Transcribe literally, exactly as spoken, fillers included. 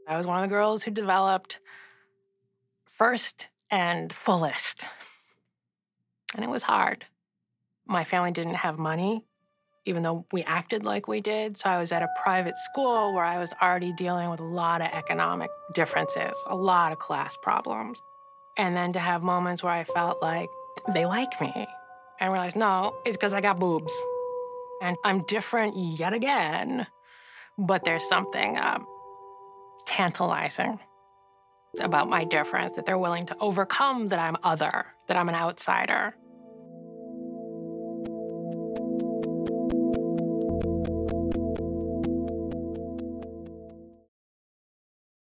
I was one of the girls who developed first and fullest. And it was hard. My family didn't have money, even though we acted like we did. So I was at a private school where I was already dealing with a lot of economic differences, a lot of class problems. And then to have moments where I felt like they like me and realized, no, it's because I got boobs. And I'm different yet again. But there's something um, tantalizing about my difference, that they're willing to overcome that I'm other, that I'm an outsider.